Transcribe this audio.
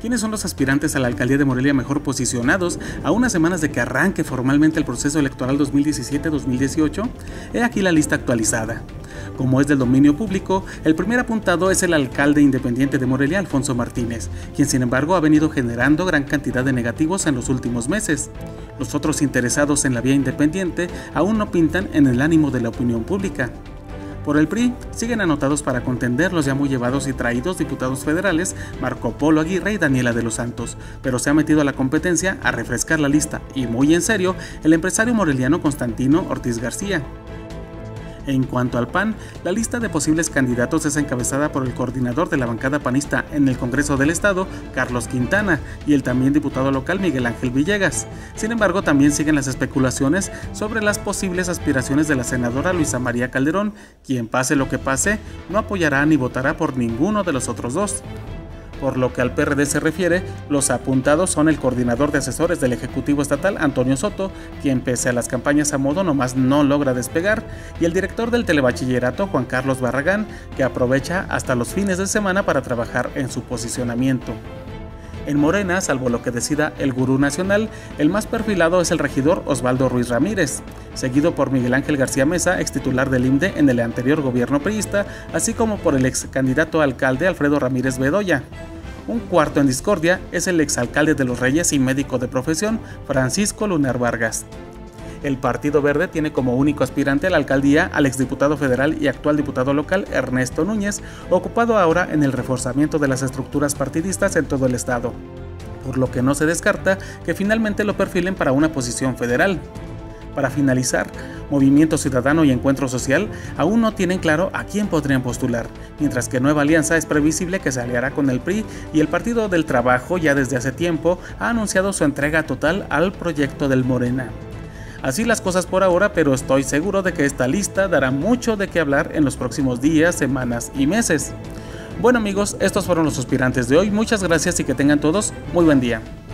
¿Quiénes son los aspirantes a la alcaldía de Morelia mejor posicionados a unas semanas de que arranque formalmente el proceso electoral 2017-2018? He aquí la lista actualizada. Como es del dominio público, el primer apuntado es el alcalde independiente de Morelia, Alfonso Martínez, quien sin embargo ha venido generando gran cantidad de negativos en los últimos meses. Los otros interesados en la vía independiente aún no pintan en el ánimo de la opinión pública. Por el PRI, siguen anotados para contender los ya muy llevados y traídos diputados federales Marco Polo Aguirre y Daniela de los Santos, pero se ha metido a la competencia a refrescar la lista, y muy en serio, el empresario moreliano Constantino Ortiz García. En cuanto al PAN, la lista de posibles candidatos es encabezada por el coordinador de la bancada panista en el Congreso del Estado, Carlos Quintana, y el también diputado local Miguel Ángel Villegas. Sin embargo, también siguen las especulaciones sobre las posibles aspiraciones de la senadora Luisa María Calderón, quien pase lo que pase, no apoyará ni votará por ninguno de los otros dos. Por lo que al PRD se refiere, los apuntados son el coordinador de asesores del Ejecutivo Estatal, Antonio Soto, quien pese a las campañas a modo nomás no logra despegar, y el director del Telebachillerato, Juan Carlos Barragán, que aprovecha hasta los fines de semana para trabajar en su posicionamiento. En Morena, salvo lo que decida el gurú nacional, el más perfilado es el regidor Osvaldo Ruiz Ramírez, seguido por Miguel Ángel García Mesa, ex titular del IMDE en el anterior gobierno priista, así como por el ex candidato a alcalde Alfredo Ramírez Bedoya. Un cuarto en discordia es el exalcalde de Los Reyes y médico de profesión, Francisco Lunar Vargas. El Partido Verde tiene como único aspirante a la alcaldía al exdiputado federal y actual diputado local Ernesto Núñez, ocupado ahora en el reforzamiento de las estructuras partidistas en todo el estado, por lo que no se descarta que finalmente lo perfilen para una posición federal. Para finalizar, Movimiento Ciudadano y Encuentro Social aún no tienen claro a quién podrían postular, mientras que Nueva Alianza es previsible que se aliará con el PRI, y el Partido del Trabajo ya desde hace tiempo ha anunciado su entrega total al proyecto del Morena. Así las cosas por ahora, pero estoy seguro de que esta lista dará mucho de qué hablar en los próximos días, semanas y meses. Bueno amigos, estos fueron los aspirantes de hoy, muchas gracias y que tengan todos muy buen día.